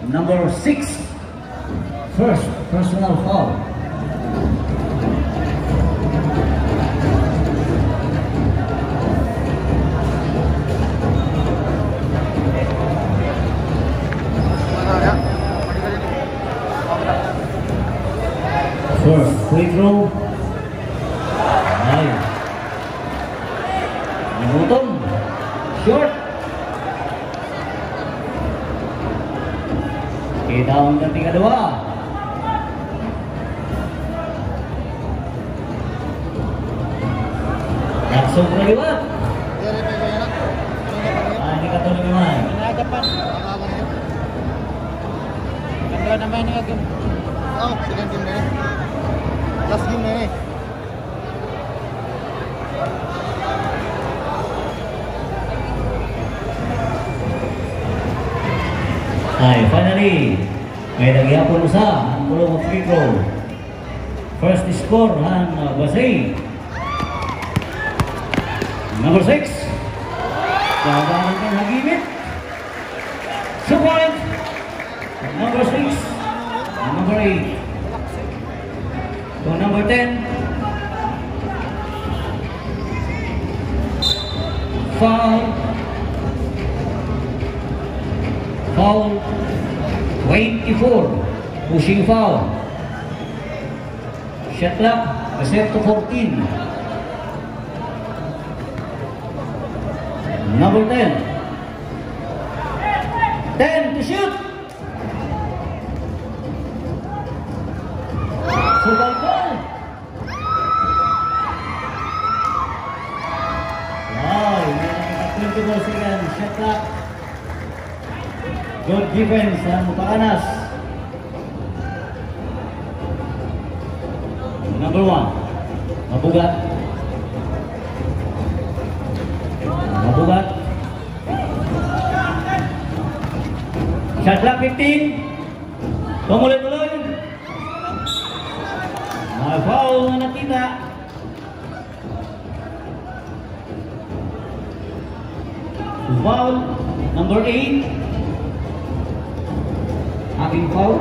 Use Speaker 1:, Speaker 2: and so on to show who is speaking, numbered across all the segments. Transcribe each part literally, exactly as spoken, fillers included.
Speaker 1: number six. First personal foul. First free throw. Ay. Nagutong. Short. Kita ang dating kedua. Langsung terlibat. Ah, ini kata naman.
Speaker 2: Ganda naman ni game. Oh, second game na ni. Last game na ni.
Speaker 1: Ay, finally, may nagyapon usa ang tulong free throw. First score ang uh, Basay. Number six. Kagalan ka nagimit. Support. Number six. Number eight. So number ten. Foul. Foul. twenty-four. Pushing foul. Shot clock. Reset to fourteen. Number ten. ten to shoot. Survival. Wow, twenty-four seconds. Shot clock. Good defense ang Pakanas. Number one. Mabugat. Mabugat. Shot clock fifteen. Tumuloy-tuloy. May foul na nakita. Foul number eight. Having foul.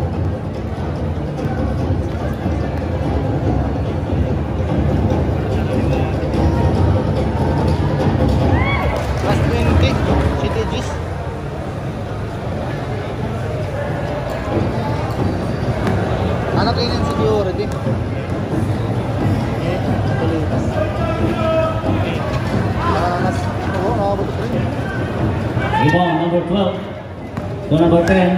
Speaker 2: Last twenty. City G's. Anak ini video ready. Eh, tulipas. Mas, oh, no, betul.
Speaker 1: Rebound number twelve to number ten.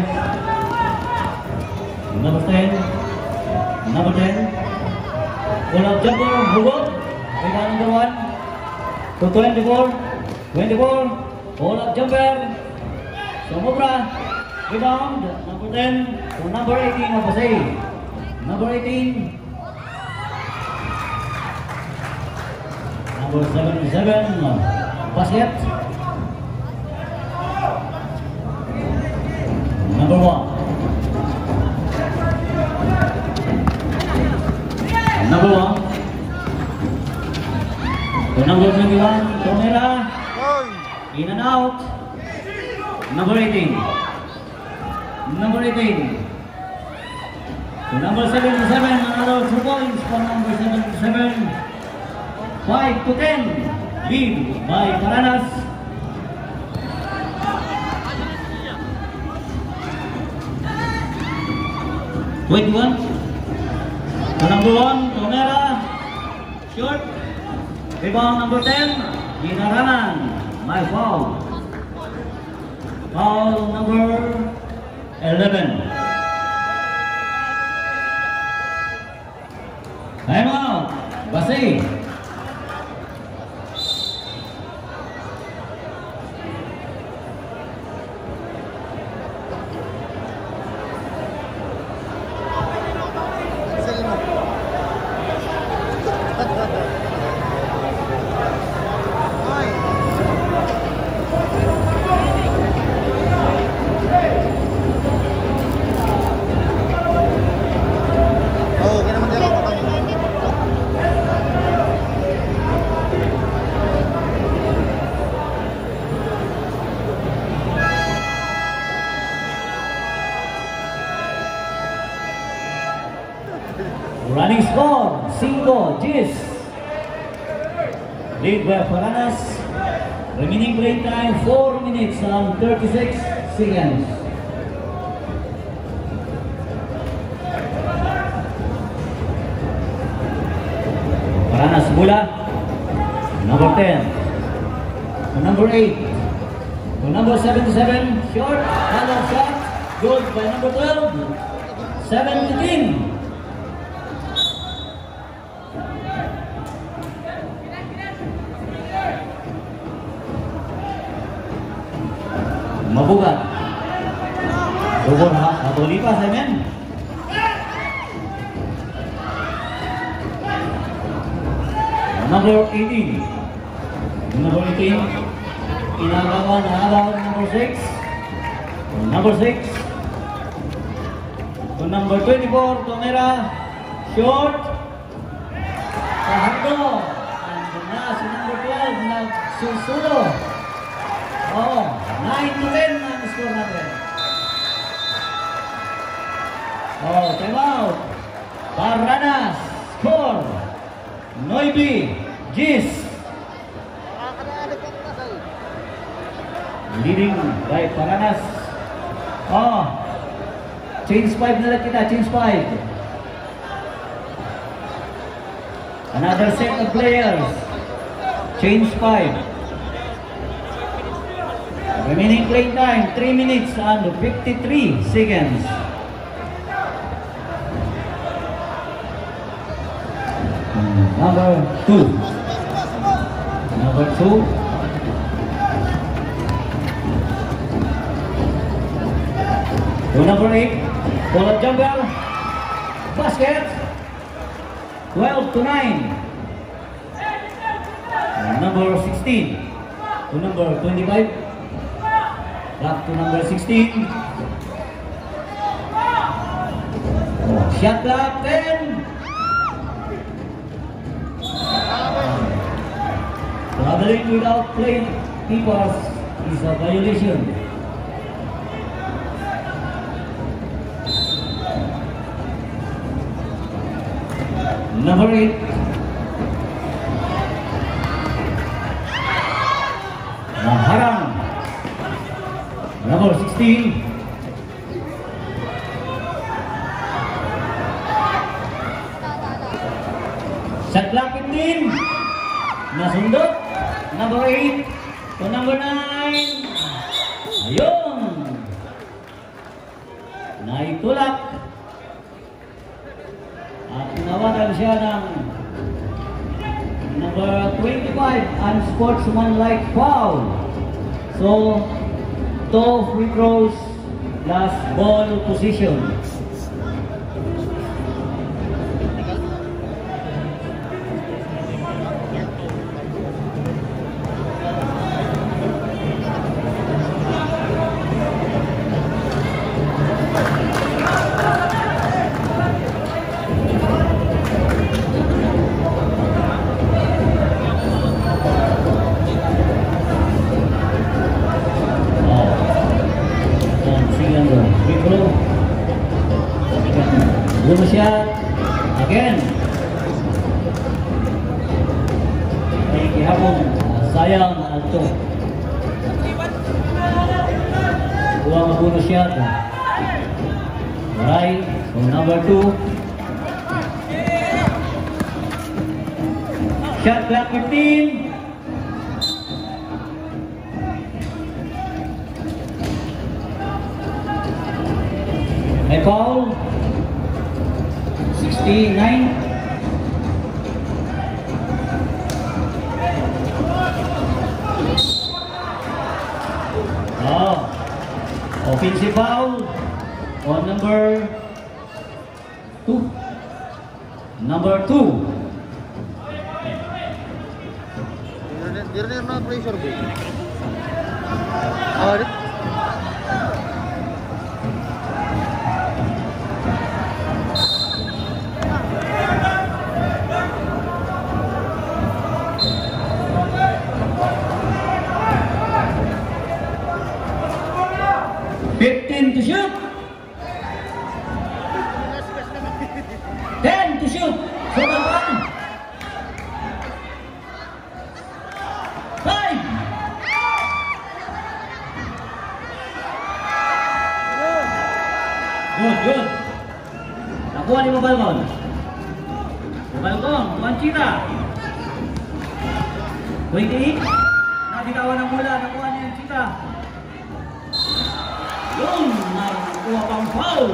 Speaker 1: Number ten. Number ten. Pull up jumper, Hugo. Rebound number one to twenty-four. twenty-four. Pull up jumper. Somobra. Rebound number ten to number eighteen of Pasay. Number eighteen. Number seventy-seven. Basket. Number one. Number one. To number twenty-one. Tonera. In and out. Number eighteen. Number eighteen. To number seventy-seven. Another two points from number seventy-seven. five to ten. Lead by Paranas. twenty-one. To number one, Tonera. Short. Rebound number ten. Ginaranan. My foul. Foul number eleven. Time out. Basay. Running score, cinco, Gis. Lead by Paranas. Remaining playing time, four minutes and thirty-six seconds. Paranas bola. Number ten. To number eight. To number seventy-seven. Short. Follow shot. Good by number twelve. seventeen. Mabugat. Subur ha. Atau lipas ya men. Number eighteen. Number eighteen. Inagawan na number six. Number six. To number twenty-four. Tomera. Short. Sahando. And na si number twelve. Nagsusulo. Oh, nine to ten ang score natin. Oh, time out. Paranas. Score. Noibi. Gis. Leading by Paranas. Oh. Change five na lang kita. Change five. Another set of players. Change five. Remaining playing time, three minutes and fifty-three seconds. Number two. Number two. To number eight. Pull-up jumper. Basket. twelve to nine. Number sixteen. To number twenty-five. Back to number sixteen. Oh, shot clock ten. Traveling without playing keepers is a violation. Number eight. Maharang. Number sixteen. Shot clock fifteen. Nasundot. Number eight. To number nine. Ayun. Naitulak. At nawagan siya ng number twenty-five. Unsportsmanlike foul. So, two free throws plus ball position. Boom shot again. Ay gihapon sayang ato. Kuha ang bonus shot. Right, so number two. Shot clock fifteen. May foul. sixty-nine. Oh, offensive foul on number two. Number two.
Speaker 2: Dire na pressure ba? Awari.
Speaker 1: fifteen to shoot. ten to shoot. Good, good. Nakuha ni Mabalcon. Mabalcon, Juanchita. twenty-eight. Nabitawan ng mula. Nakuha niya yung Chita. Yun! Nakuha pang foul.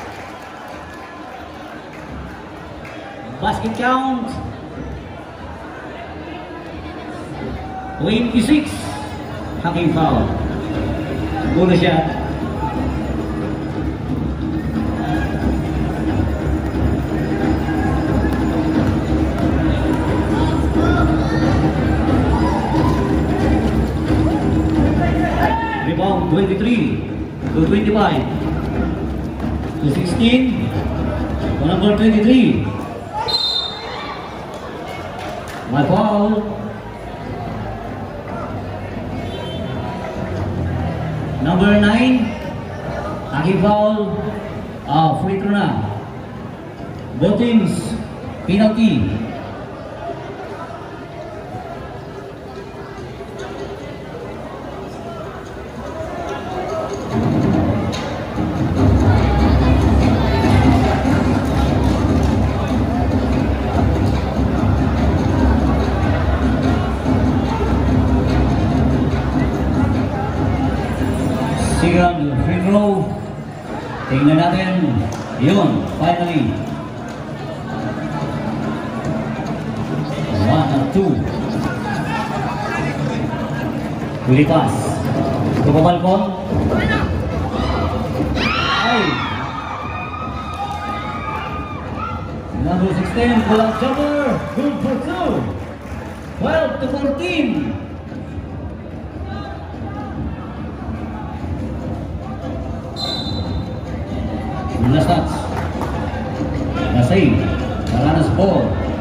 Speaker 1: Basket count. twenty-six. Hacking foul. Siguro siya. Rebound twenty-three to twenty-five to sixteen to number twenty-three. My foul. Number nine. Hacking foul. Ah, free throw na. Both teams penalty. Second free throw. Tingnan natin. Yun, finally. One and two. Huli pass. Ito pa Balcon. Ay. Number sixteen, pull-up jumper. Good for two. twelve to fourteen. Mga stats. Na-save. Paranas ball.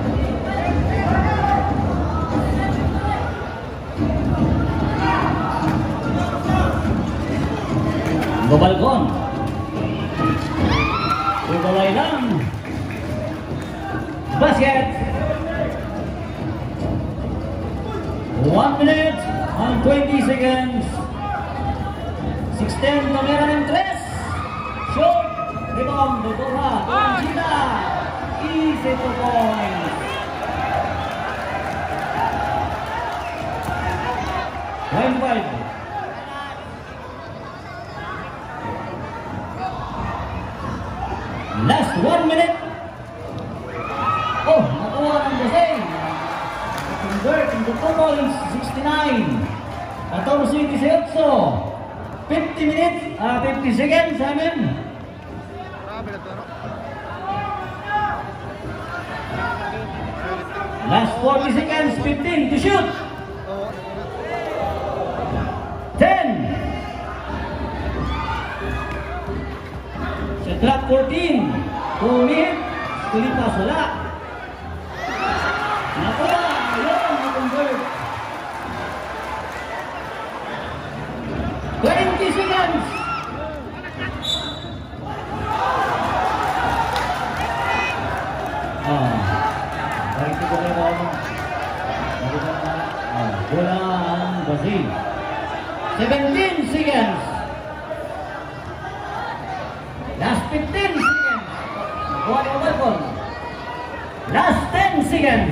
Speaker 1: Babalcon. Ibalay lang. Basket. One minute and twenty seconds. sixteen kamera ng tres. Short. Rebound, Dora, Juanchita. Easy to point. twenty-five. Last one minute. Oh, nakuha ng Jose. Convert into two points, sixty-nine. fourteen eighteen. fifty minutes, uh, fifty seconds, Simon. Last forty seconds, fifteen to shoot. ten. Shot clock fourteen. two minutes. Tulipas wala. Nakuha. Ayun, na-convert. twenty seconds. Ah. Baik itu boleh bawa. Ah, bola ang Brazil. seventeen seconds. Last fifteen seconds. Bola yang Balcon. Last ten seconds.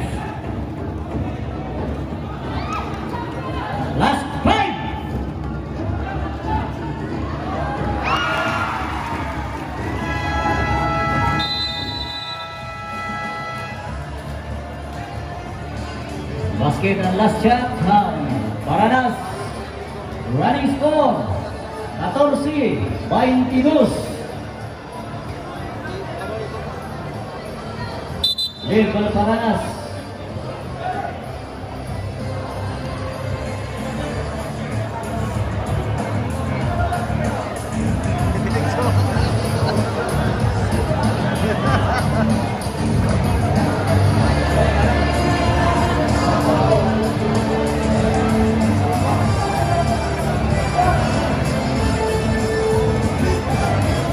Speaker 1: Last five. Basket and last shot. Paranas. Running score. fourteen twenty-two. Level Paranas.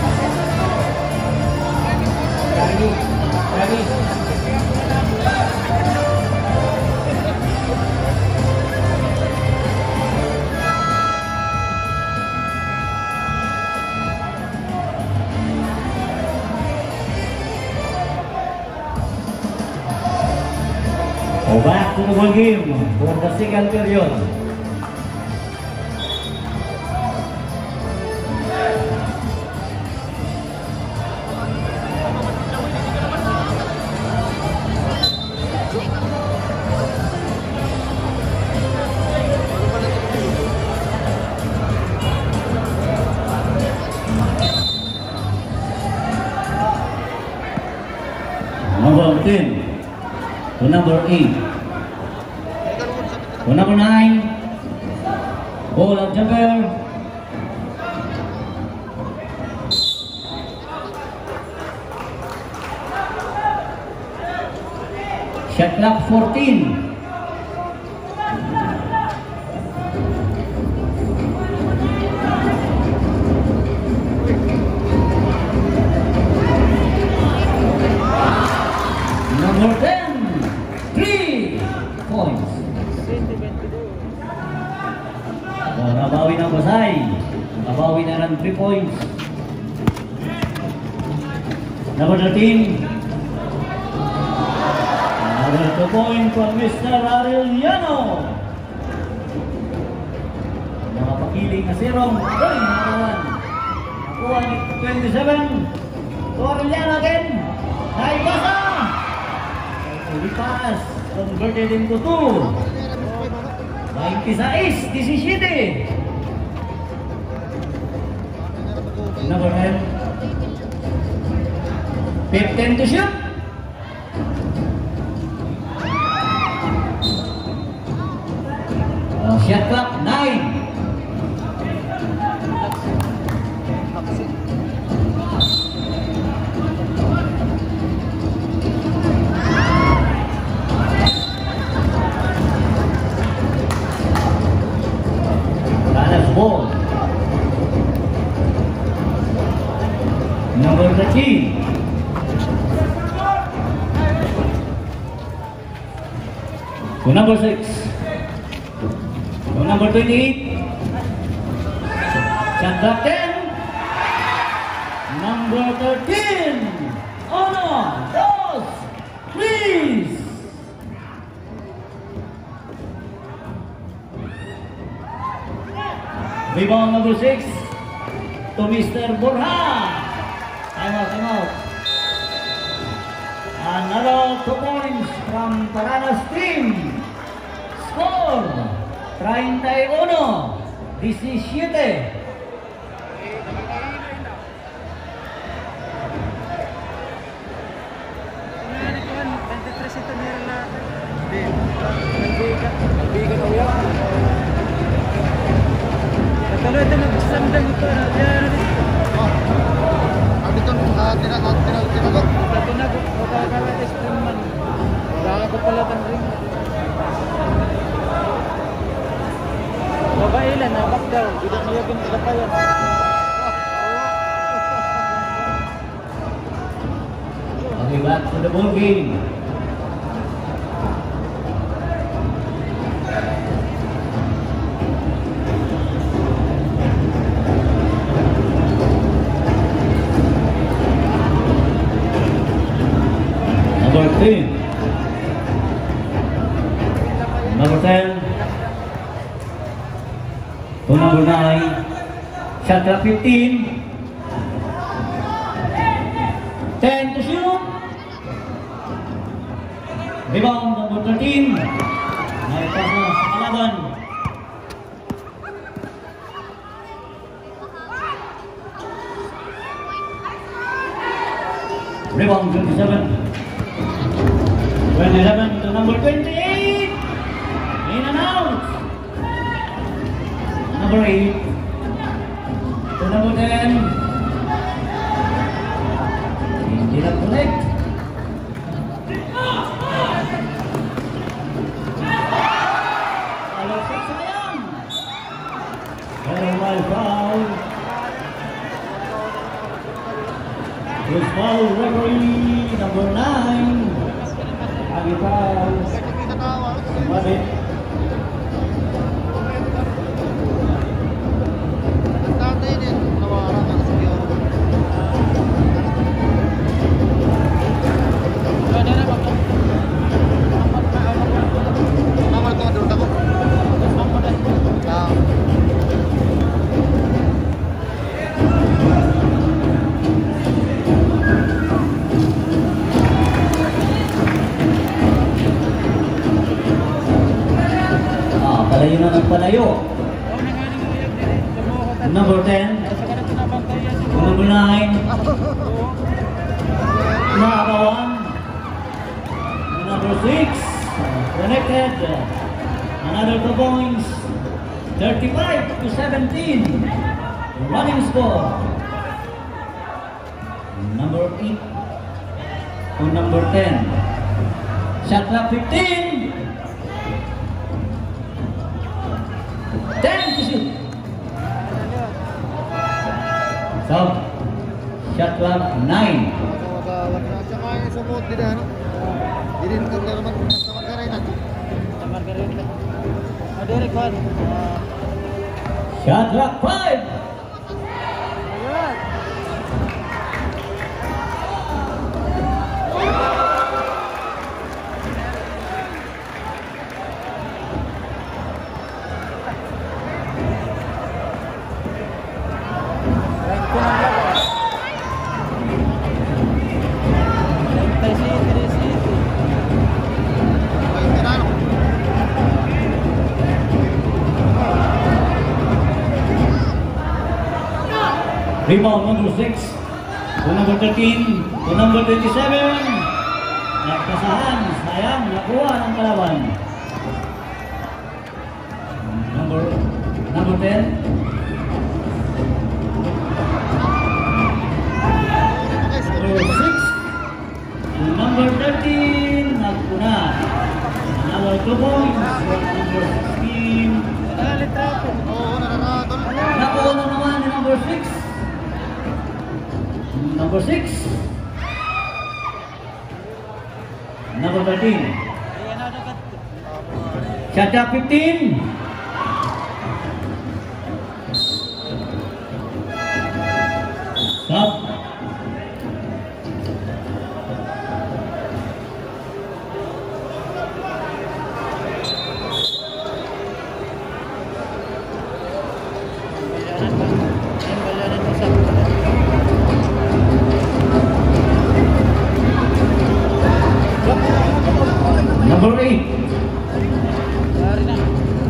Speaker 1: Ready? Ready? ball game for the second period. Number ten to number eight to number nine. Ball of jumper. Shot clock fourteen. Number ten, three points. Oh, nabawi ng Pasay. Nabawi na ng three points. Number thirteen. Another two points from Mister Arellano. Nakapakiling na zero. Ay, nakawan. Nakuha ni twenty-seven. To Arellano again. Naibasa. Lipas, converted into two. twenty-six, seventeen. Number ten. fifteen to shoot. Oh, shot clock nine. Ball. Number thirteen. To number six. To number twenty-eight. Shot clock ten. Number thirteen. Uno, dos, please. Rebound number six to Mister Borja. Time out, time out. Another two points from Paranas team. Score thirty y uno, seventeen.
Speaker 2: Kalau itu nak sandang itu ada. Oh, abi tu nak tidak nak tidak tidak. Tapi nak kalau kalau instrumen, jangan kepala tanding. Bapak ilan nampak dah, tidak dia pun terpayan.
Speaker 1: Okay, back to the ball game. Number ten. Number ten. To number nine. Shot clock fifteen. ten to shoot. Rebound number thirteen. Naipas na sa kalaban. Rebound twenty-seven. eleven to number twenty-eight. In and out. Number eight to number ten. Hindi na connect. Alasik sayang. Pero may foul. With foul referee number nine. Lagi foul. Kembali. palayo.
Speaker 2: Oo na nga nang uyag din. Sumuko tayo.
Speaker 1: Number ten.
Speaker 2: Sa kanat na bantayan si
Speaker 1: Number nine.
Speaker 2: Oo.
Speaker 1: Nakawan. Number six. Connected. Another two points. thirty-five to seventeen. Running score. Number eight to number ten. Shot clock fifteen. ten to shoot. So, shot clock nine.
Speaker 3: Kawan na siya kaya sumot din ano. Di rin ka naman sa Margarita.
Speaker 2: Sa Margarita. Ah, Derek Juan. Ah,
Speaker 1: Shot clock five.
Speaker 2: Ayan. Rank ko ng laban. Rank City, City.
Speaker 3: Ay, tinalo.
Speaker 1: Rebound number six to number thirteen to number twenty-seven. Nagkasahan, sayang, nakuha ng kalaban. Number number ten. Number six to number thirteen. Nagpuna. Another two points for number sixteen.
Speaker 2: Dali trapin.
Speaker 3: Oo, nararatol.
Speaker 1: Nakuha na naman ni number six. Number six. Number thirteen.
Speaker 2: Ayan na dagat.
Speaker 1: Shot clock fifteen. Stop.
Speaker 2: Bayanan ba? Ayan, bayanan mo sa
Speaker 1: Number eight.
Speaker 2: Dari na.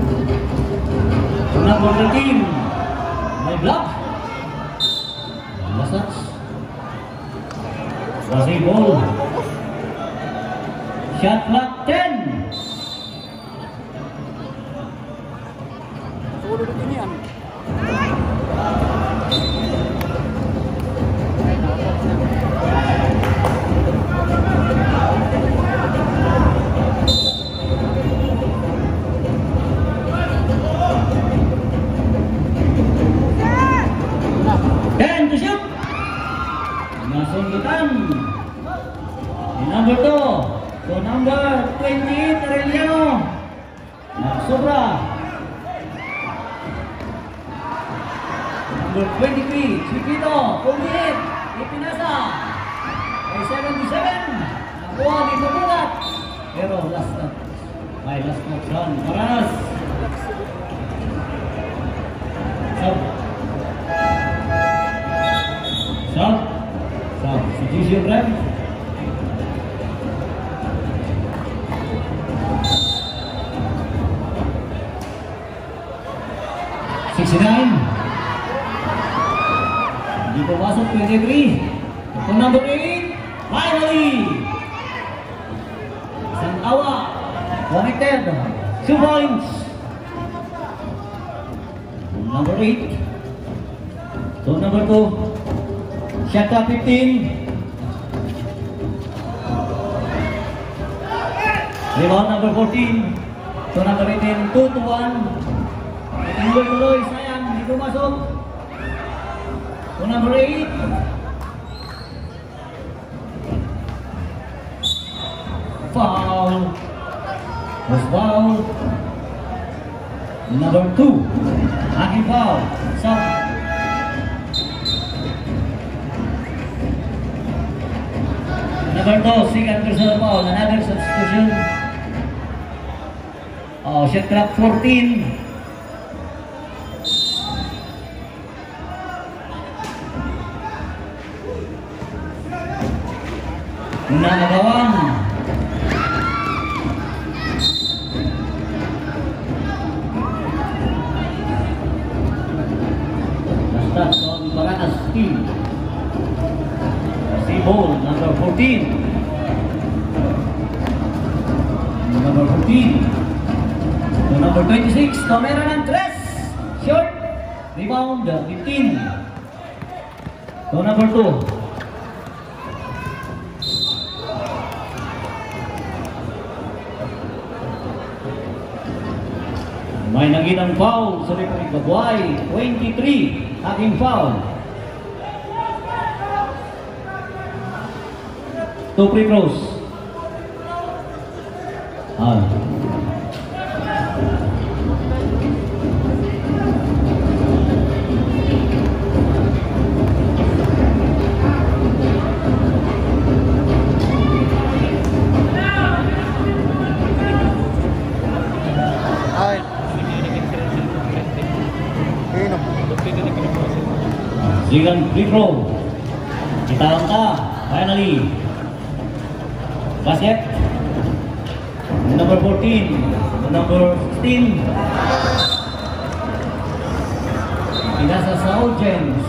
Speaker 1: Number thirteen. May block. Masats. Masih ball. Shot clock ten.
Speaker 2: Sulo din yan.
Speaker 1: ten to shoot. Nasundutan. Di number two. So number twenty-eight, Arellano. Nagsobra. Number twenty-three, Chiquito. Pumilit. Ipinasa. May seventy-seven. Nakuha ni Sabulat. Pero last na. May last na John Paranas. Stop. Stop. Stop. Si Gigi Brem. sixty-nine. Hindi pumasok, twenty-three. Ito number eight. Finally! Isang awa. Connected. Two points. Number eight. To number two. Shot clock fifteen. Rebound number fourteen. To number eighteen. two to one. Tuloy-tuloy, sayang, hindi pumasok. To number eight. Foul. Was foul. Number two. Aking foul. Stop. Number two, second personal foul. Another substitution. Oh, shot clock fourteen. Nagawang steal. Steal ball, number fourteen. Number fourteen. To number twenty-six, Tomera ng tres. Short. Rebound, fifteen. To number two. May naginang foul sa referee Gabuay, twenty-three, aking foul. Two free throws. Ah.
Speaker 3: Ay. Inom.
Speaker 1: Zigan free throw. Kita ta, finally. Basket. Number fourteen, number sixteen. Pinasa sa audience.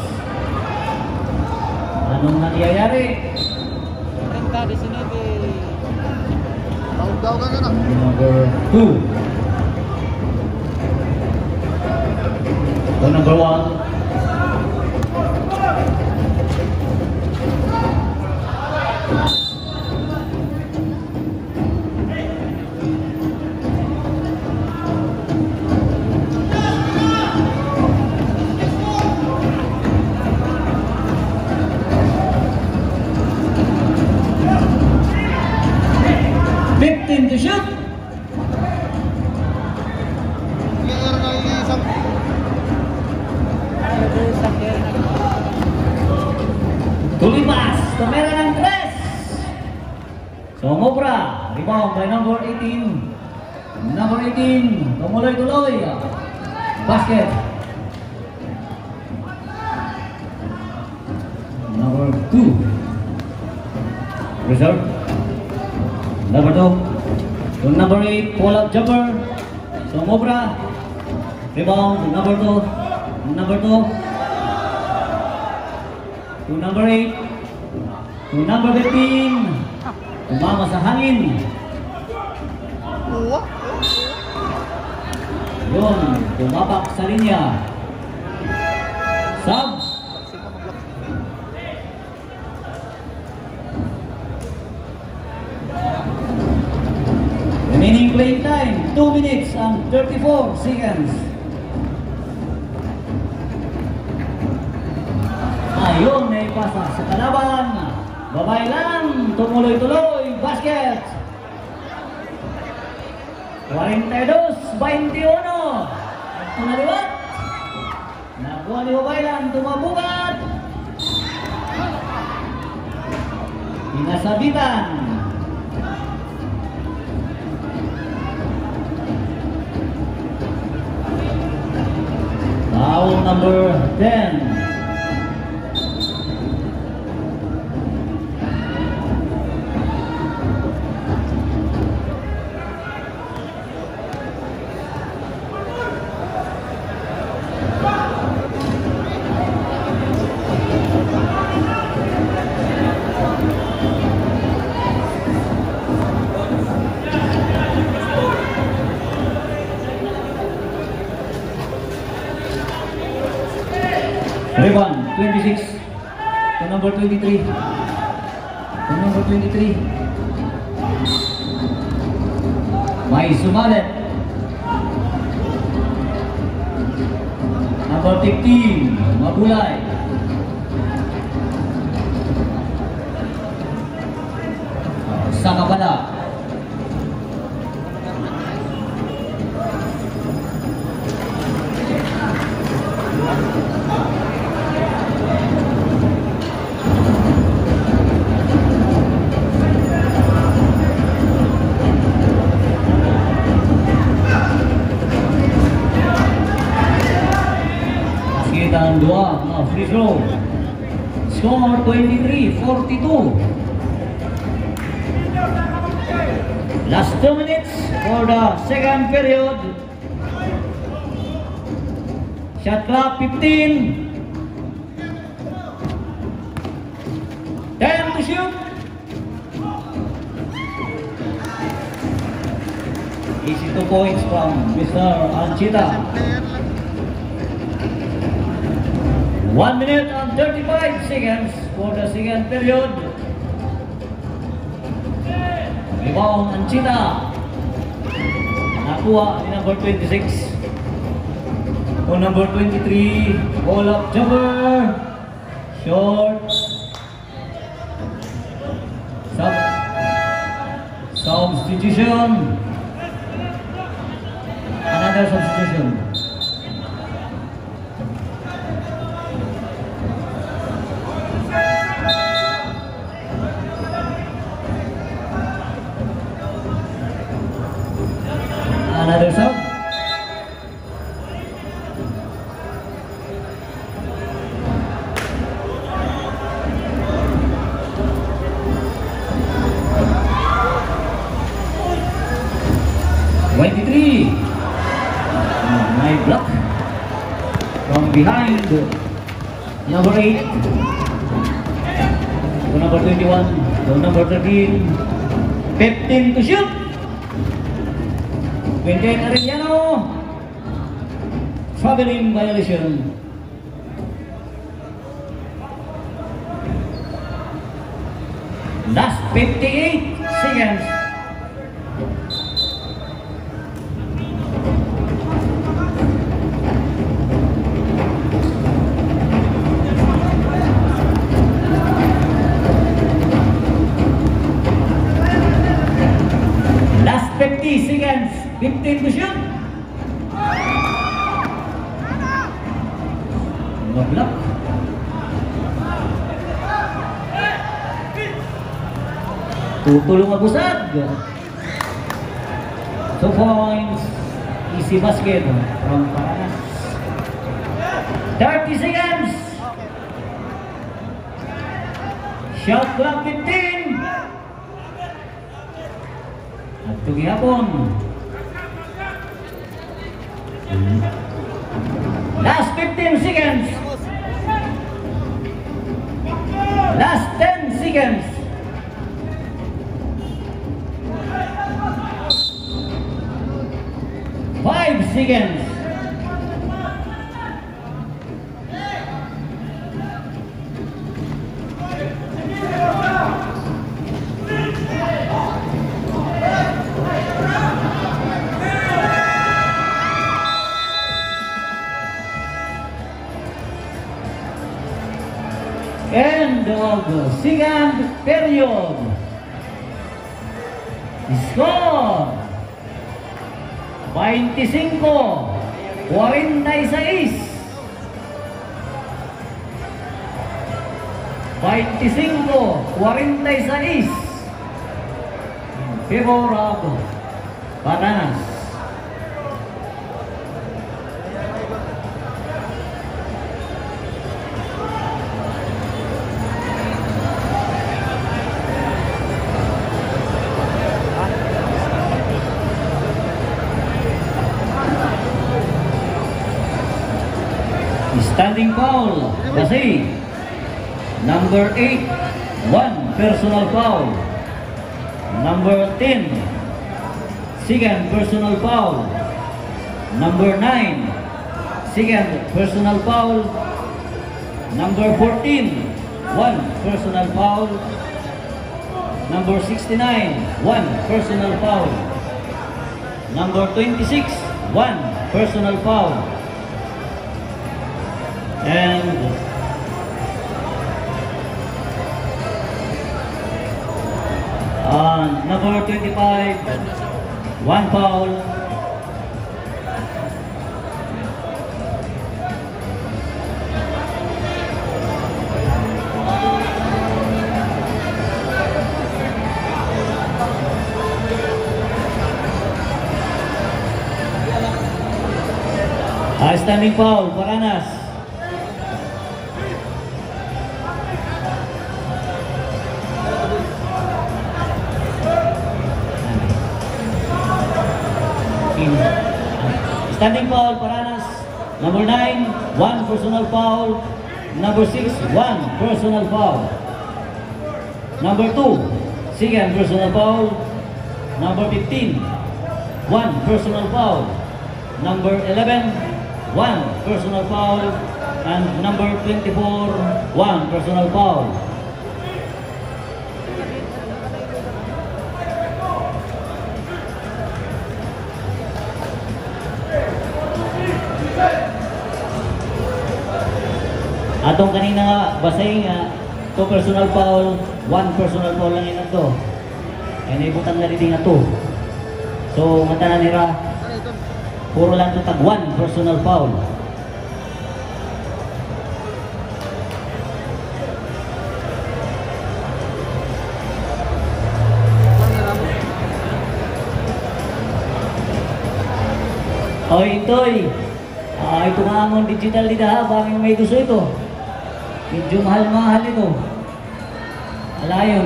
Speaker 1: Anong nangyayari?
Speaker 2: Kanta di sini di
Speaker 3: Daw-daw ka na.
Speaker 1: Number two. To number one. fifteen to shoot.
Speaker 3: Meron na isang
Speaker 1: Tulipas, Tomera ng tres. Somobra, rebound by number eighteen. Number eighteen, tumuloy-tuloy. Basket. Number two. Reserve. Number two. To number eight, pull-up jumper. Somobra. Rebound, number two. Number two. To number eight. To number fifteen. Tumama sa hangin.
Speaker 3: uwa.
Speaker 1: Yun, tumapak sa linya. Sub. Remaining playing time, two minutes and thirty-four seconds. Ayun, may pasa sa kalaban. Babay lang, tumuloy-tuloy, basket. forty-two twenty-one. Tumaliwat. Nakuha ni Babaylan, tumabugat. Pinasabitan. Foul number ten. Revan, twenty-six. To number twenty-three. To number twenty-three. May sumalit. Number fifteen. Mabulay. Sa kabala. Ang dua, uh, free throw. Score twenty-three forty-two. Last two minutes for the second period. Shot clock fifteen. to shoot. Easy two points from Mister Anchita.
Speaker 3: Player lang.
Speaker 1: one minute and thirty-five seconds for the second period. Rebound Anchita. Nakuha ni number twenty-six. O number twenty-three, ball up jumper. Short. Sub. Substitution. Another substitution. Another sub. twenty-three. My block from behind. Number eight. To number twenty-one. To number thirteen. fifteen to shoot. Quinten Arellano. Traveling violation. Last fifty-eight seconds. Last fifty seconds. fifteen to shoot. Nablock. Tutulong mabusag. Two points. Easy basket from Paranas. thirty seconds. Shot clock fifteen. At tugihapon. Last fifteen seconds. Last ten seconds. Five seconds. End of the second period. Score veinticinco cuarenta y seis. veinticinco cuarenta y seis. In favor of Paranas. Standing foul, kasi number eight, one personal foul. Number ten, second personal foul. Number nine, second personal foul. Number fourteen, one personal foul. Number sixty-nine, one personal foul. Number twenty-six, one personal foul. And uh, number twenty-five, one foul. Uh, standing foul, Paranas. Standing foul, Paranas. Number nine, one personal foul. Number six, one personal foul. Number two, second personal foul. Number fifteen, one personal foul. Number eleven, one personal foul. And number twenty-four, one personal foul. Atong kanina nga, basahin nga, two personal foul, one personal foul lang yun ito. Ay naibutang na rin nga to. So, mata na nira, puro lang ito tag one personal foul. Oy, Toy. Ah, ito nga ang digital dito ha, bakit may gusto ito? Medyo mahal-mahal ito. Alayon.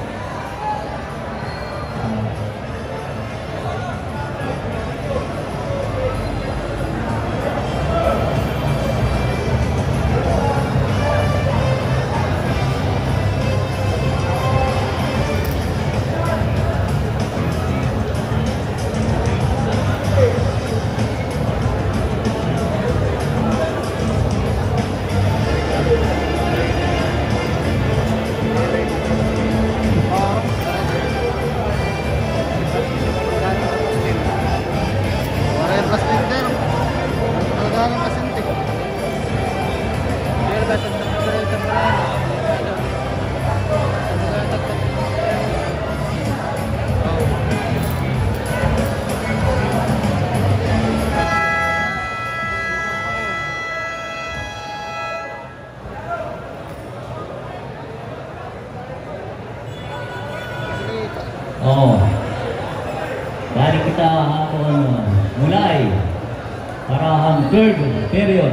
Speaker 1: Oh. Balik kita hapon mulai para ang third period.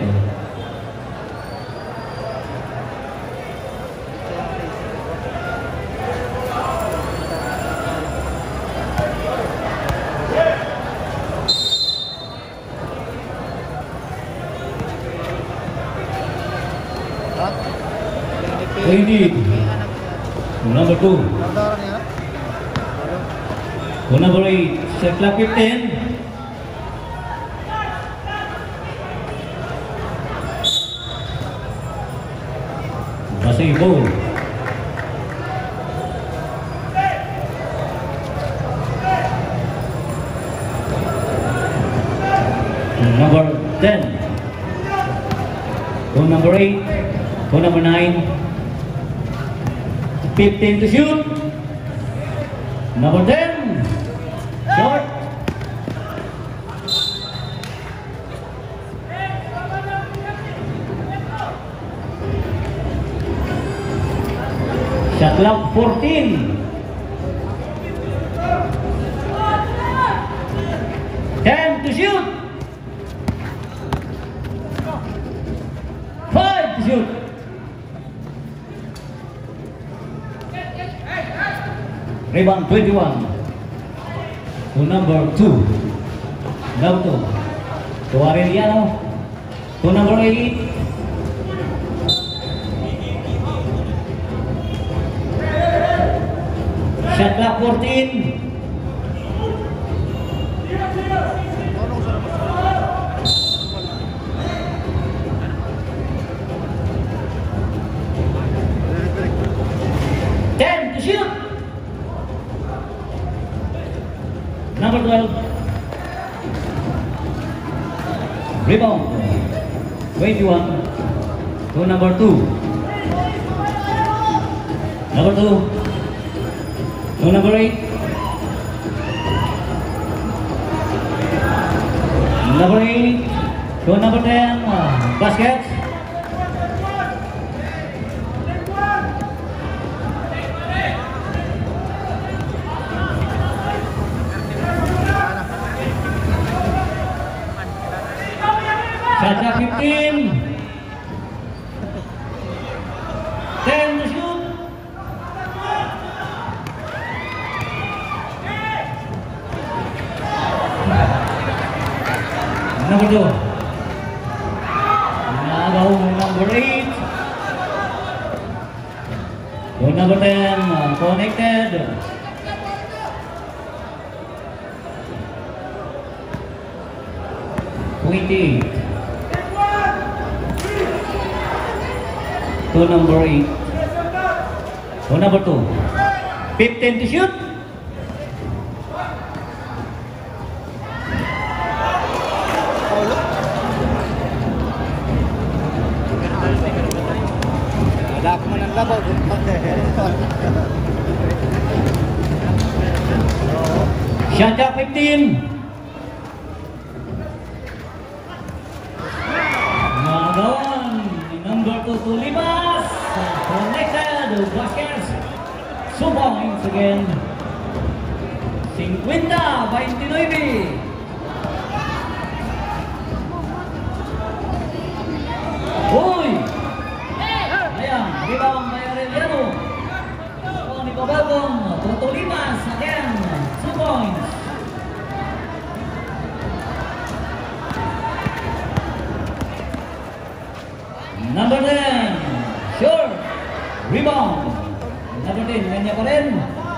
Speaker 1: Indeed. Number two. Number eight, set clock fifteen. Masih ball. Number ten. To number eight. To number nine. fifteen to shoot. Number ten. Short. Shot clock fourteen. ten to shoot. five to shoot. Rebound twenty-one. To number two. Dauto. To Aureliano. To number eight. Shot clock fourteen. ten to shoot. Number twelve. Rebound. twenty-one. To number two. Number two. To number eight. Number eight. To number ten. Basket. Shot fifteen. ten to shoot. Number two. Nagaw number eight. To number ten, uh, connected. twenty. To number eight. To number two. fifteen to shoot.
Speaker 3: Wala ko man ang labaw.
Speaker 1: Shot clock fifteen. Nagawan. Number two to Limas. Connected. Vasquez. Two points again. fifty, twenty-nine. Uy! Ayan, rebound by Aureliano. Tony Cobalcom, Toto Limas again. Two points. Number ten, short. Rebound. Number ten, kanya pa rin.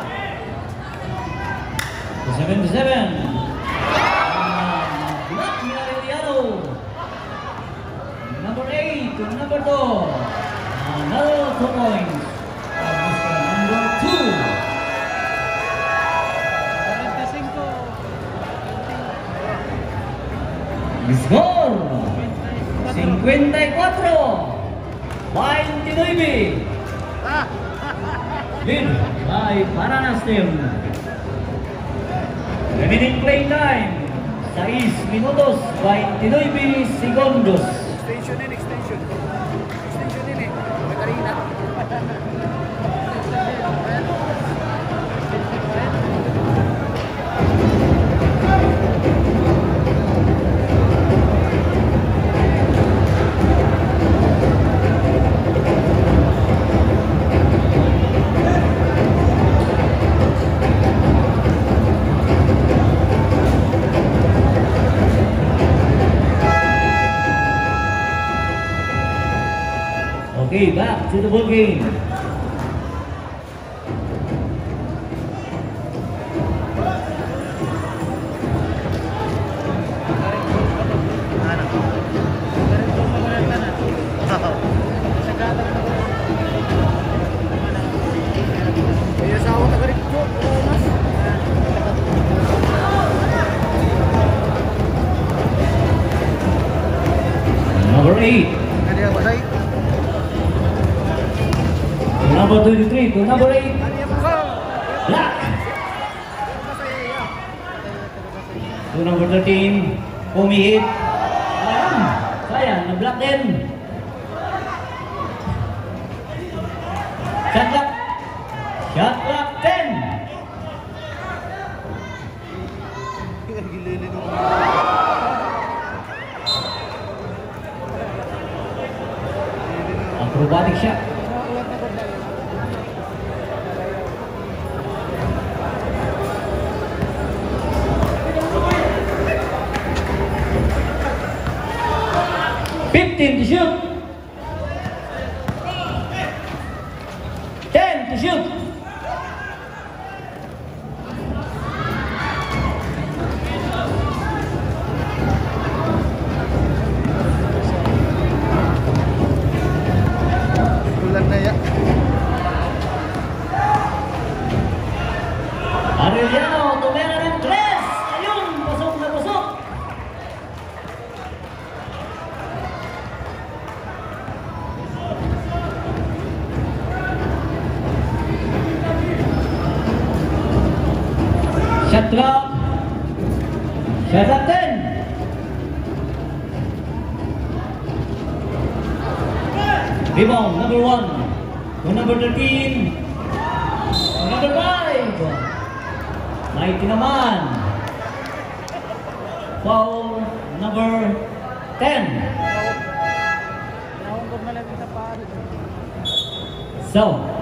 Speaker 1: seven to seven. Block ni Aureliano. Number eight to number two. Another two points. Number two. Score. fifty-four. twenty-nine. Lead by Paranas team. Remaining playing time. six minutos, twenty-nine segundos.
Speaker 2: Extension in, extension. Extension in eh. Matarina.
Speaker 1: Okay, back to the ball game. Number eight. Number twenty-three to number eight. Black. To number thirteen. Pumihit. Ayan. Sayang, na-block din. Shot clock. Shot clock ten. Acrobatic shot. fifteen to shoot. ten to shoot.
Speaker 3: Bulan na ya.
Speaker 1: Aureliano, tumera ng tres. Ayun, pasok na pasok. Shot clock. Shot at ten. Rebound, number one. To number thirteen. To number five. Mighty naman. Foul number ten. So,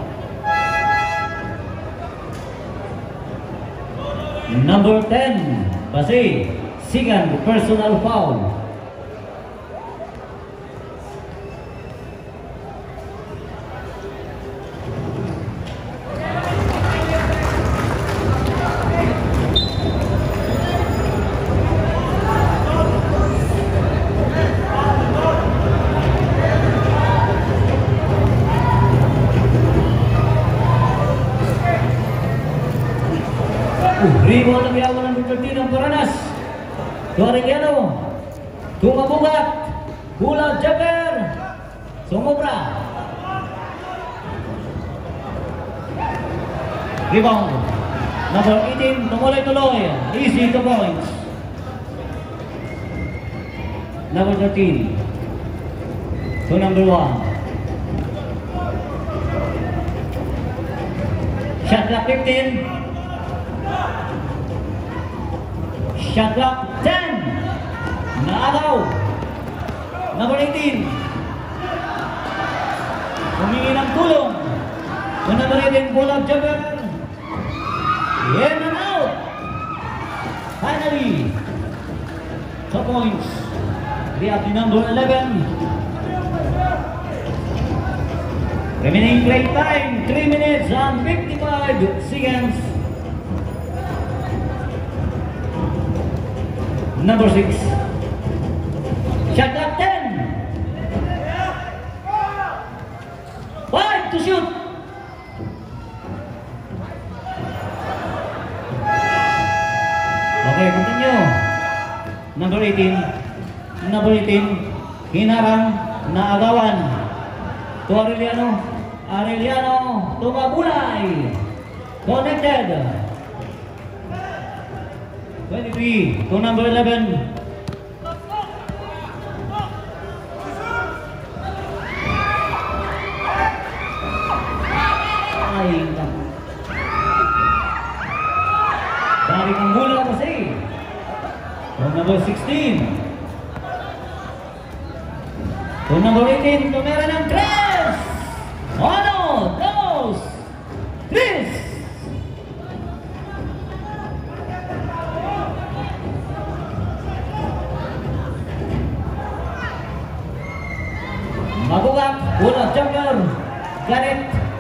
Speaker 1: number ten, Basi, second personal foul. to Arellano, to Mabugat, bola jumper, sumobra. Rebound, number eighteen, tumuloy-tuloy, easy to points. Number thirteen, to number one. Shot clock fifteen. Shot clock ten. Naagaw. Number eighteen. Humingi ng tulong. To number eighteen, pull up jumper. In and out. Finally, two points. We have the number eleven. Remaining play time, three minutes and fifty-five seconds. Number six. Shot clock ten. Five to shoot. Okay, continue. Number eighteen. Number eighteen. Hinarang na agawan. To Arellano. Arellano. To Mabulay. Connected. twenty-three. To number eleven. Ay, balik ang bola kasi. To number sixteen. To number eighteen. To meron ng tres. Uno, dos, tres. Mabugat, bola jumper. Got it.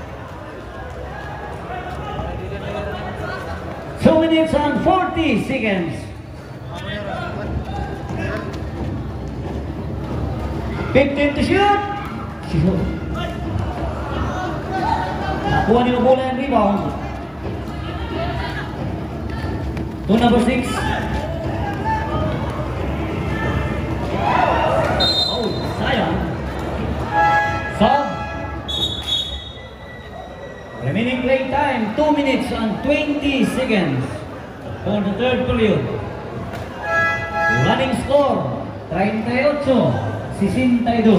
Speaker 1: two minutes and forty seconds. fifteen to shoot. Shoot. Nakuha niyo bola yung rebound. To number six. Oh, sayang. Sub. Remaining play time, two minutes and twenty seconds for the third period. Running score, thirty-eight sesenta y dos.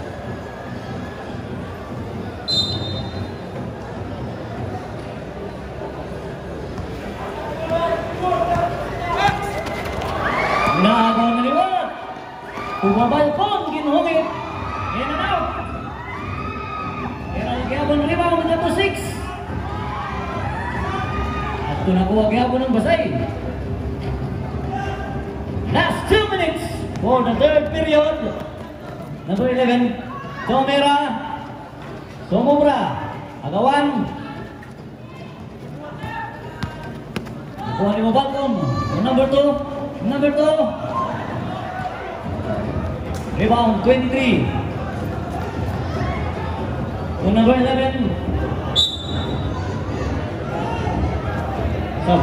Speaker 1: Naagaw na liwat. Umabalpon, ginuhungit. In and out. Pero gabon rebound number six. At ito nakuha gabon ng Basay. Last two minutes for the third period. Number eleven, Tomera, Somobra, Agawan. Nakuha ni Mabalpon. Number two, number two. Rebound twenty-three. To number eleven. Stop.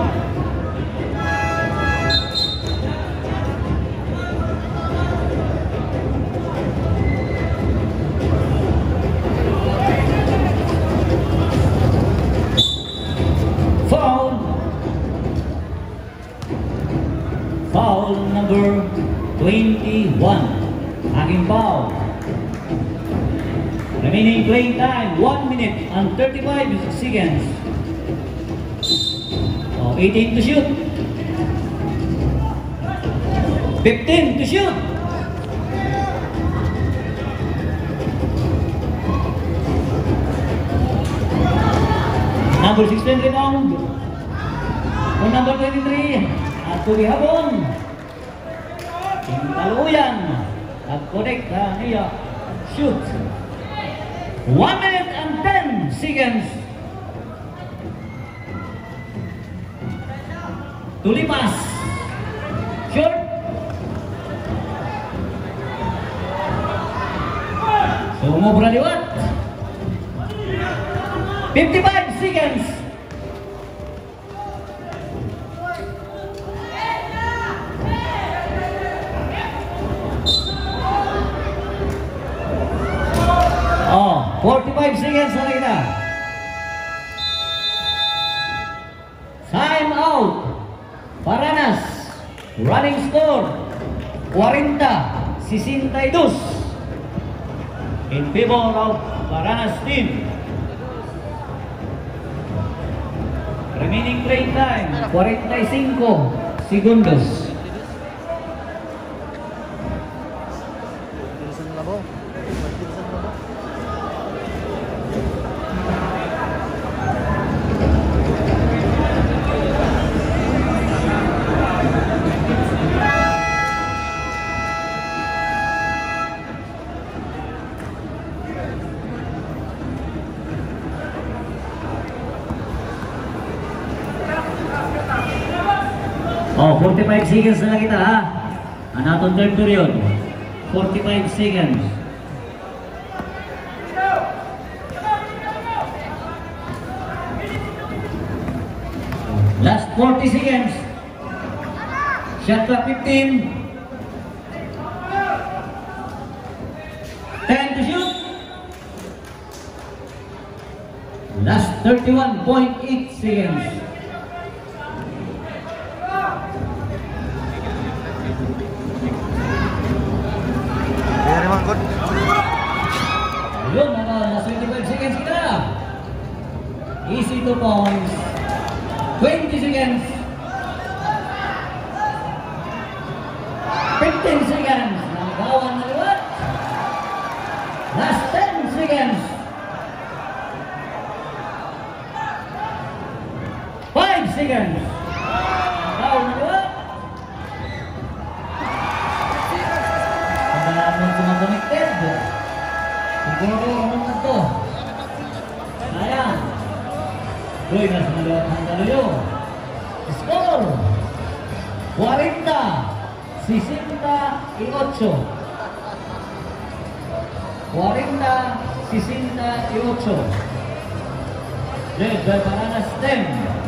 Speaker 1: Foul. Foul number twenty-one. Aking foul. Remaining playing time, one minute and thirty-five seconds. Oh, eighteen to shoot. fifteen to shoot. Number sixteen rebound. On number twenty-three, at Tulihabon. Taluyan. At connect na niya. Shoot. one minute and ten seconds. Tulipas. Short. Sumobra liwat. fifty-five seconds. forty-five seconds na kita. Time out. Paranas. Running score. forty, sixty-two. In favor of Paranas team. Remaining playing time, forty-five segundos.
Speaker 3: Bilisan na mo. Bilisan na mo.
Speaker 1: Oh, forty-five seconds na lang kita ha. Ang atong third period. forty-five seconds. Last forty seconds. Shot clock fifteen. ten to shoot. Last thirty-one point eight seconds.
Speaker 3: Very man good.
Speaker 1: Ayun, mga last twenty-five seconds kita. Easy two points. twenty seconds. fifteen seconds. Nagawan na liwat. Last ten seconds. five seconds. Nagawan na liwat. Pagkalaman kumagamited. Siguro, ano na ito? Ayan. Doy na sa mga Handaluyo. Score! forty, sixty-eight. forty, sixty-eight. Led by Paranas team.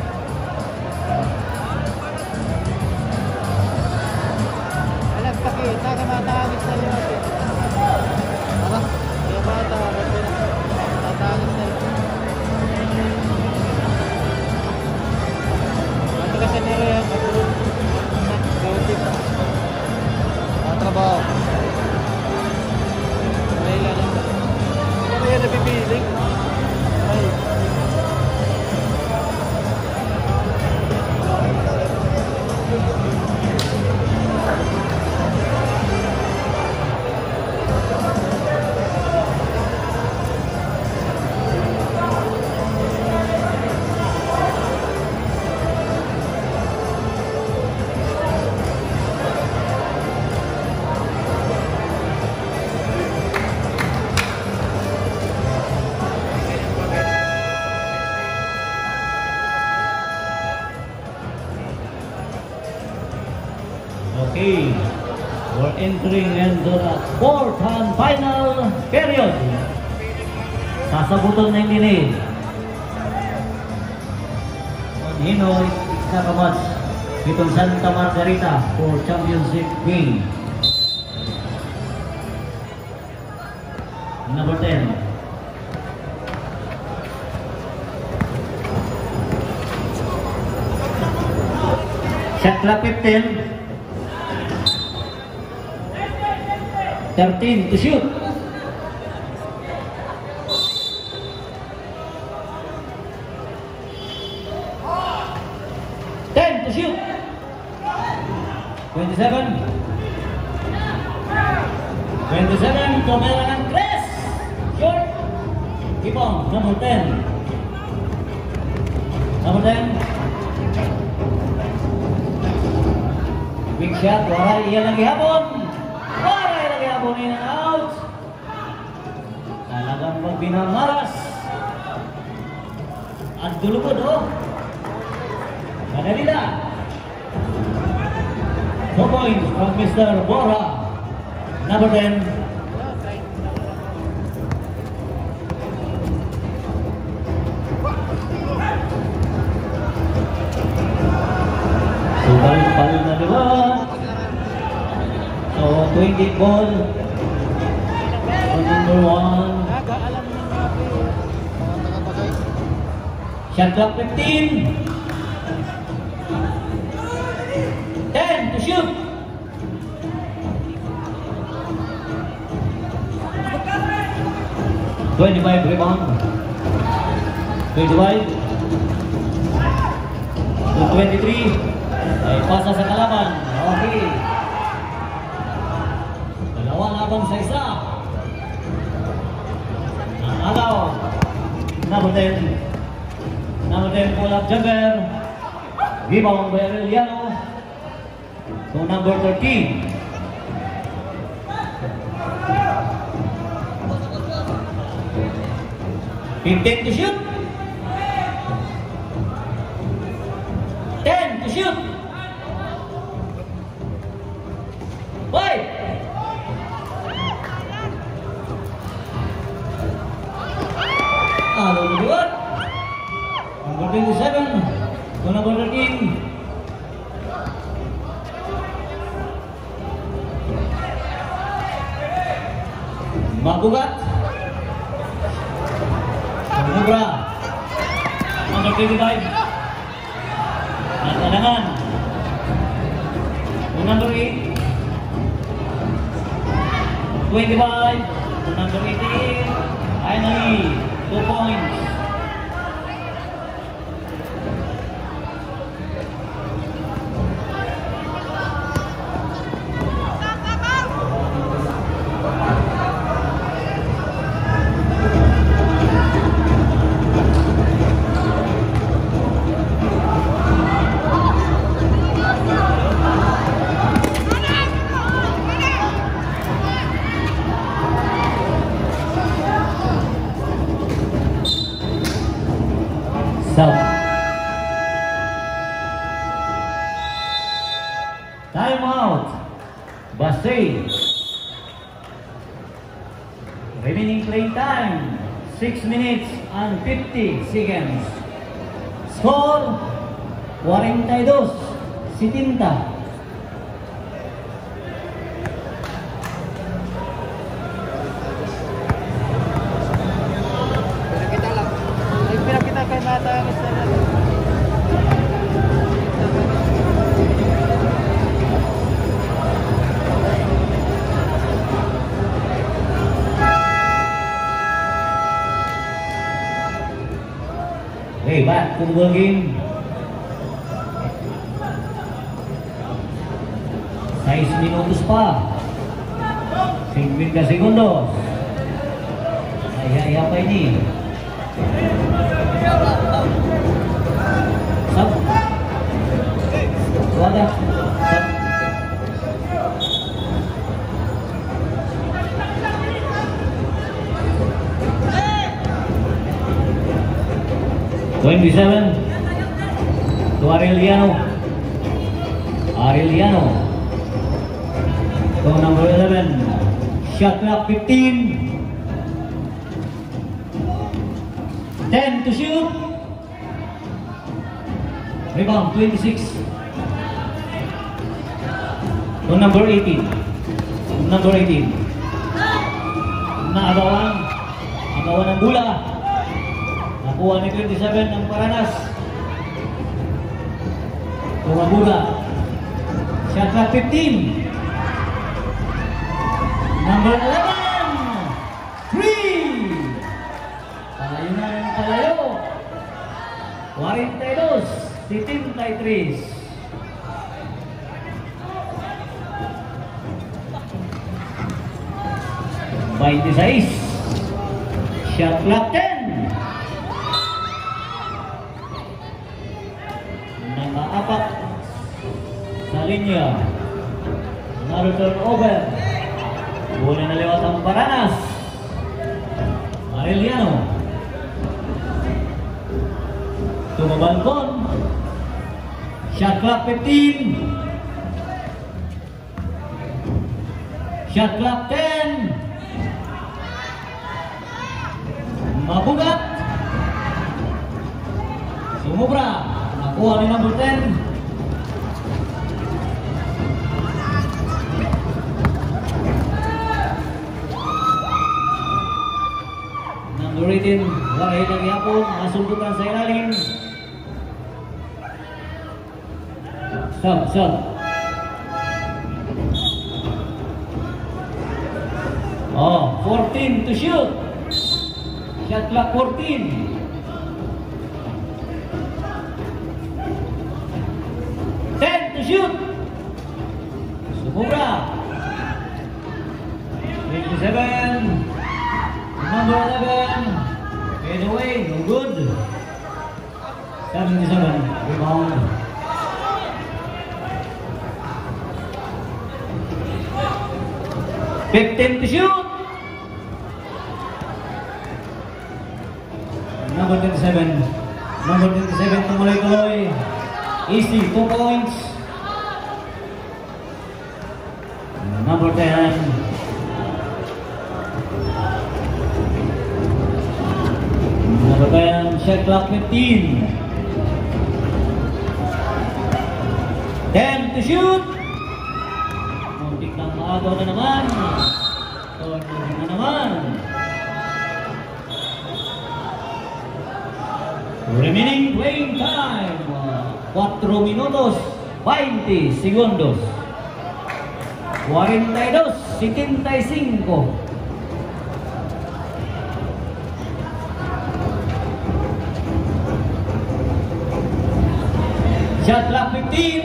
Speaker 2: Alam, pakita ka matangis sa iyo.
Speaker 3: Ano?
Speaker 2: Kaya bata, tatangis sa iyo. Ano ka sa nero yan? Matulog. Gawin pa.
Speaker 3: Ang trabaho.
Speaker 2: May lang. Ano yan napipiling? Ay.
Speaker 1: Okay, we're entering into the fourth and final period. Sasabuton na yung dinig. Hinoy, Nakamatch, itong Santa Margarita for championship win. Number ten. Shot clock fifteen. thirteen to shoot. ten to shoot. twenty-seven. twenty-seven, Tomela ng Cres. Short. Ibong, number ten. Number ten. Big shot, waray iyan lagi hapon. Waray lagi hapon, in and out. Talagang magbinamaras. At dulupod, oh. Madalila. Four points from Mister Bora. Number ten. Subal-bal na naman. So, twenty ball. On number one.
Speaker 2: Naga, alam mo na.
Speaker 1: Shot clock fifteen. ten to shoot. twenty-five rebound. twenty-five. To twenty-three. Ay pasa sa kalaban. Okay. Dalawa labang sa isa. Agaw. Number ten. Number ten pull-up jumper. Rebound by Aureliano. So number thirteen. fifteen to shoot. ten to shoot. Wait. Ah, number what? Number twenty-seven. So number thirteen. Mabugat. Mubra. Number twenty-five. Natalangan. Number eight. twenty-five. Number eighteen. Finally, two points. Stop. Time out. Basay. Remaining playing time six minutes and fifty seconds. Score forty-two setenta.
Speaker 2: Pinakita lang. Ay, pinakita kay Mata ang isa na.
Speaker 1: Okay, back to the game. Seis minutos pa. fifty segundos. Ay, ay, apa ini? Sab. Wala. Sab. twenty-seven to Aureliano. Aureliano to number eleven. Shot clock fifteen. ten to shoot. Rebound twenty-six. To number eighteen. Number eighteen. Naagawan. Agawan ng bola. Nakuha ni twenty-seven ng Paranas. Tumabuga. Shot clock fifteen. Number eleven. Three. Palayo na rin palayo. forty-two setenta y tres. twenty-six. Shot clock ten. Nakaapak sa linya. Another turnover. Bola na lewat ang Paranas. Aureliano. Tumabalkon. Shot clock fifteen. Shot clock ten. Mabugat. Sumubra. Nakuha ni number ten. Number eighteen, Wahid ang yapon, nasundukan sa ilalim. Stop, stop. Oh, fourteen to shoot. Shot clock fourteen. ten to shoot. Sumura. twenty-seven. Number eleven. Fade away, no good. seventy-seven. Rebound. fifteen to shoot. Number twenty-seven. Number twenty-seven tumuloy-tuloy. Easy, two points. Number ten. Number ten, shot clock fifteen. ten to shoot. Muntik ng maagaw na naman. Tuloy na naman. Remaining playing time. four minutos, veinte segundos. cuarenta y dos, setenta y cinco. Shot clock fifteen.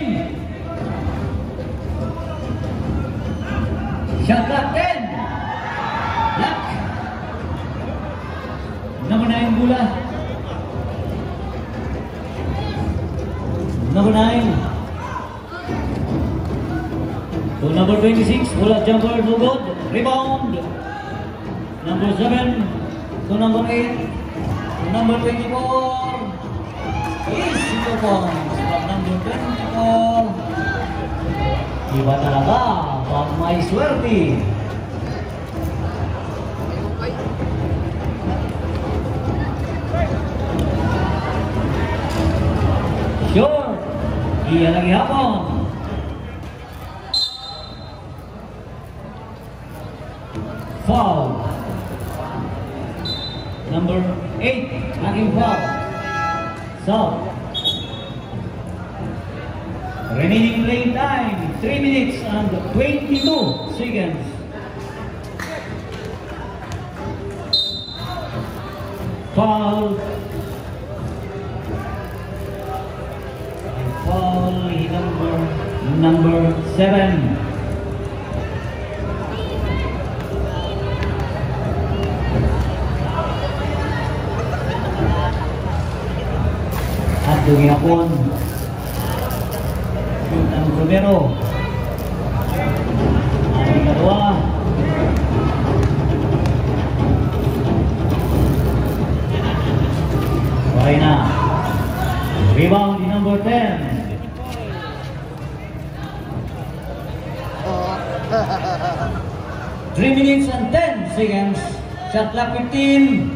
Speaker 1: Shot clock ten. Lock. Number nine bola. Number nine. To number twenty-six, bola jumper, no good. Rebound. Number seven. To number eight. To number twenty-four. Easy to points. From number twenty-four. Iba talaga. Pag may swerte. Sure. Iya lagi hapon. Foul. Number eight, laging foul. So, remaining playing time, three minutes and twenty-two seconds. Foul. Foul, number, number seven. At Dugihapon. Shoot ang Romero. Ang ikalawa. Okay na. Rebound di number ten. three minutes and ten seconds. Shot clock fifteen.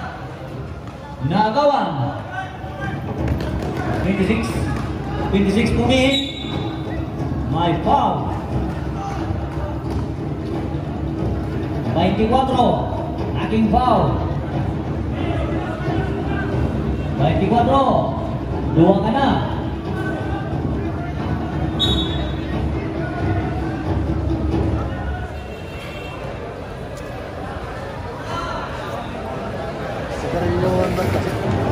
Speaker 1: Naagawan. twenty-six. twenty-six punit. My foul. twenty-four. Aking foul. twenty-four. Dua ka na.
Speaker 3: Sigarilyoan ba kasi?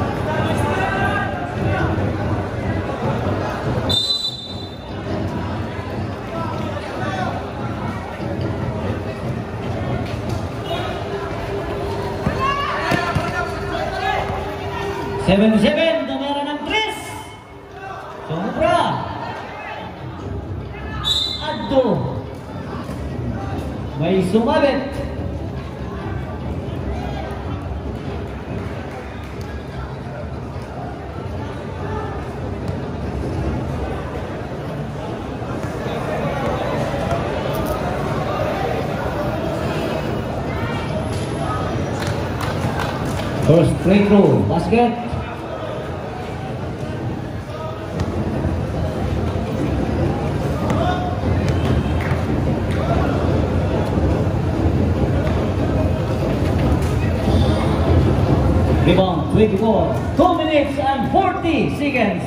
Speaker 1: seven-seven, tumera ng Chris. Sobra. Adto. May sumabit. First free throw, basket. Rebound twenty-four. two minutes and forty seconds.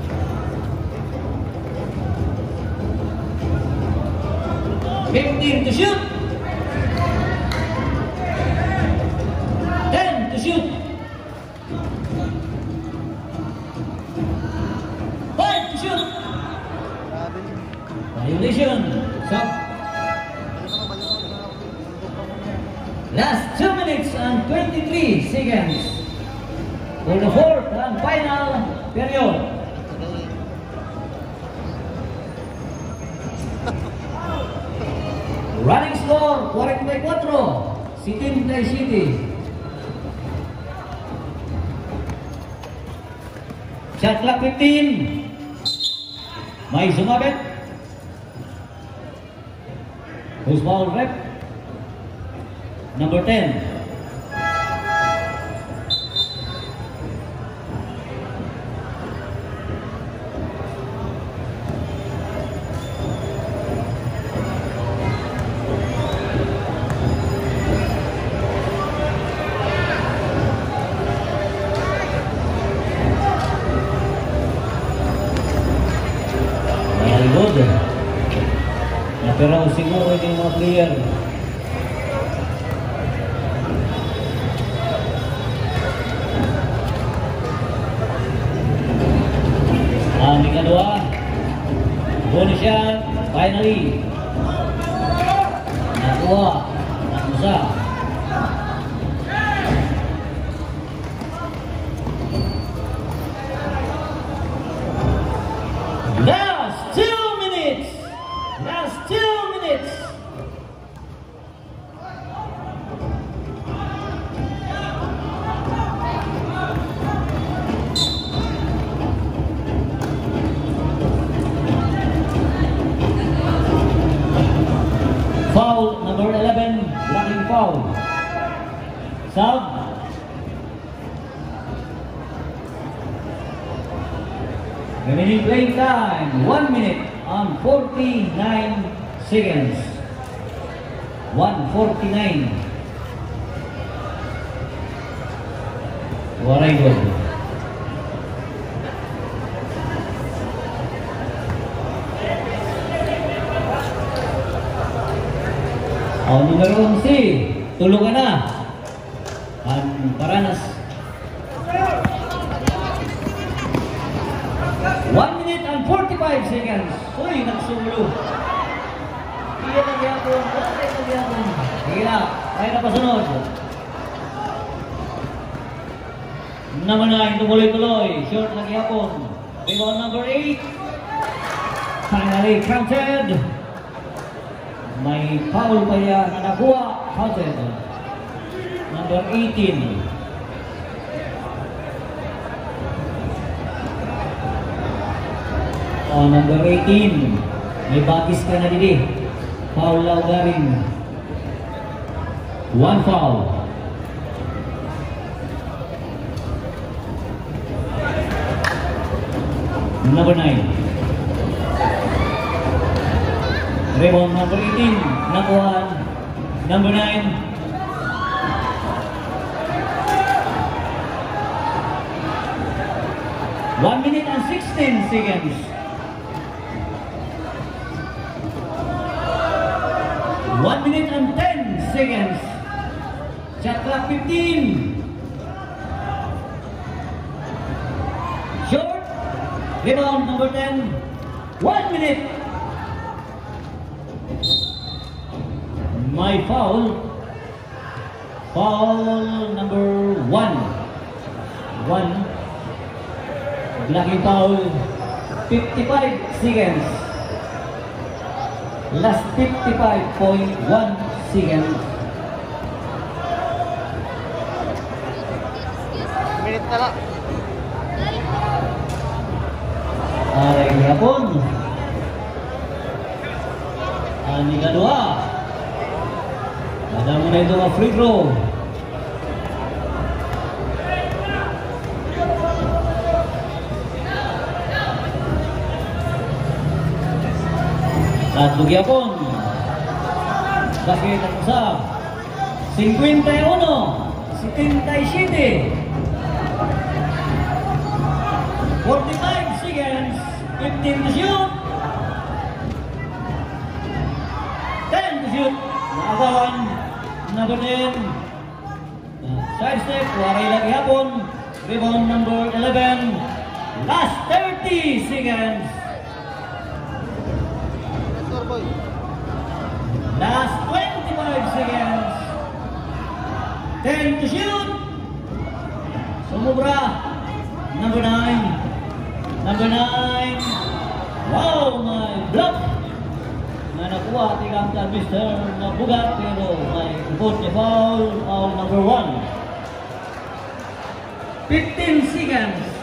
Speaker 1: fifteen to shoot. ten to shoot. five to shoot. Violation. Stop. Last two minutes and twenty-three seconds for the fourth and final period. Running score forty-four, seventy-seven. Shot clock fifteen. May sumabit. Who's foul rep? Number ten. Very good. Napiraw siguro yung mga player. Ang ikadua, bonus shot, finally. Nakuha, nakusa. Last two minutes! Last two minutes! Foul number eleven, blocking foul. Sub. Remaining playing time, one minute and forty-nine seconds. one forty-nine. Very good. Ang numero C, tulungan na. Ang Paranas. one minute and forty-five seconds. Uy, nagsulo. Iyan ang yapon. Iyan ang yapon. Sige na. Kaya na pasunod. Naman na, tuloy-tuloy. Short ng yapon. Rebound number eight. Finally counted. May foul pa yan na nakuha. Counted. Number eighteen. Oh, number eighteen. May batis ka na didi. Foul lang garing. One foul. Number nine. Rebound number eighteen. Nakuha. Number nine. one minute and sixteen seconds. one minute and ten seconds. Shot clock fifteen. Short. Rebound number ten. one minute. My foul. Foul number one. One. Blocking foul. fifty-five seconds. Last fifty-five point one seconds.
Speaker 3: Minute na lang.
Speaker 1: Aray yapon. Ang ikadua. Ada mo na ito ang free throw. Tatlo gyapon. Bakit ang usap? fifty-one, seventy-seven. fifteen to shoot. ten to shoot. Naagawan. Number ten. Uh, side step. Waray lagi hapon. Rebound number eleven. Last thirty seconds.
Speaker 3: Score boy.
Speaker 1: Last twenty-five seconds. ten to shoot. Sumubra. Number nine. Number nine. Wow, my block. Na nakuha tigang ka Mister Nabugat pero may upot ni foul. Foul number one. fifteen seconds.